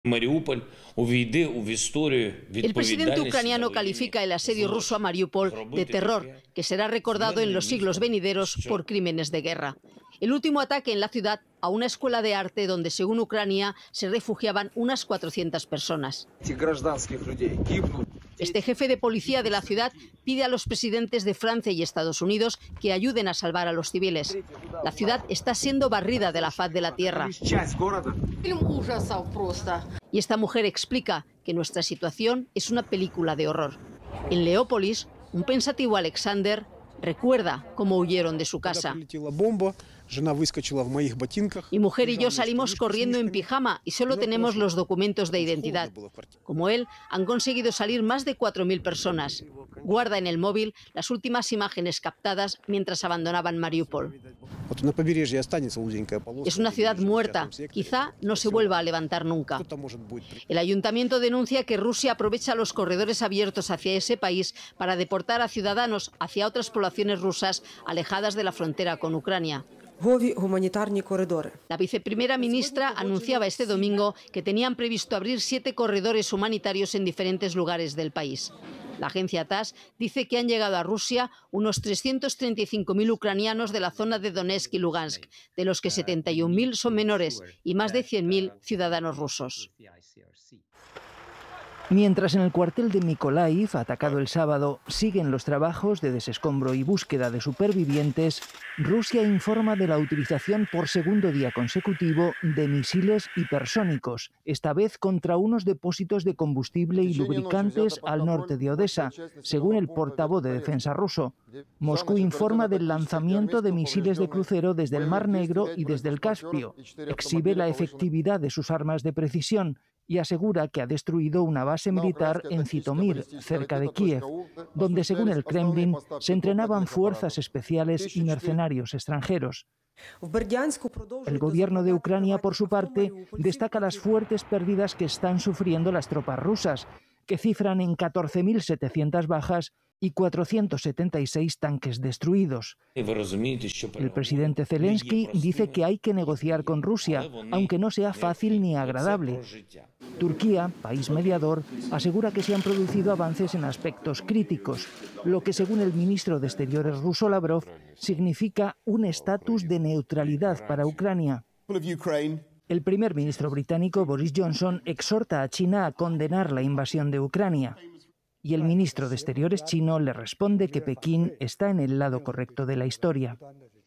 El presidente ucraniano califica el asedio ruso a Mariupol de terror, que será recordado en los siglos venideros por crímenes de guerra. El último ataque en la ciudad a una escuela de arte donde, según Ucrania, se refugiaban unas 400 personas. Este jefe de policía de la ciudad pide a los presidentes de Francia y Estados Unidos que ayuden a salvar a los civiles. La ciudad está siendo barrida de la faz de la tierra. Y esta mujer explica que nuestra situación es una película de horror. En Leópolis, un pensativo Alexander recuerda cómo huyeron de su casa. Mi mujer y yo salimos corriendo en pijama y solo tenemos los documentos de identidad. Como él, han conseguido salir más de 4.000 personas. Guarda en el móvil las últimas imágenes captadas mientras abandonaban Mariupol. Es una ciudad muerta. Quizá no se vuelva a levantar nunca. El ayuntamiento denuncia que Rusia aprovecha los corredores abiertos hacia ese país para deportar a ciudadanos hacia otras poblaciones rusas alejadas de la frontera con Ucrania. La viceprimera ministra anunciaba este domingo que tenían previsto abrir 7 corredores humanitarios en diferentes lugares del país. La agencia TASS dice que han llegado a Rusia unos 335.000 ucranianos de la zona de Donetsk y Lugansk, de los que 71.000 son menores y más de 100.000 ciudadanos rusos. Mientras en el cuartel de Mykolaiv, atacado el sábado, siguen los trabajos de desescombro y búsqueda de supervivientes, Rusia informa de la utilización por segundo día consecutivo de misiles hipersónicos, esta vez contra unos depósitos de combustible y lubricantes al norte de Odessa, según el portavoz de defensa ruso. Moscú informa del lanzamiento de misiles de crucero desde el Mar Negro y desde el Caspio, exhibe la efectividad de sus armas de precisión y asegura que ha destruido una base militar en Zitomir, cerca de Kiev, donde, según el Kremlin, se entrenaban fuerzas especiales y mercenarios extranjeros. El gobierno de Ucrania, por su parte, destaca las fuertes pérdidas que están sufriendo las tropas rusas, que cifran en 14.700 bajas y 476 tanques destruidos. El presidente Zelensky dice que hay que negociar con Rusia, aunque no sea fácil ni agradable. Turquía, país mediador, asegura que se han producido avances en aspectos críticos, lo que, según el ministro de Exteriores ruso Lavrov, significa un estatus de neutralidad para Ucrania. El primer ministro británico Boris Johnson exhorta a China a condenar la invasión de Ucrania. Y el ministro de Exteriores chino le responde que Pekín está en el lado correcto de la historia.